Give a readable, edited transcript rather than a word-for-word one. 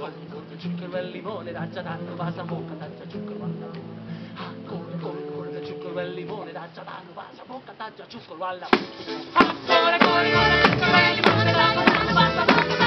corre, zucchero e limone, raggia tanto va sa bocca, taggia zucchero alla bocca. Ah, corre, corre, corre, zucchero e limone, raggia tanto va sa bocca, taggia zucchero alla bocca. Ah, corre, corre, corre, zucchero e limone, raggia tanto va sa bocca.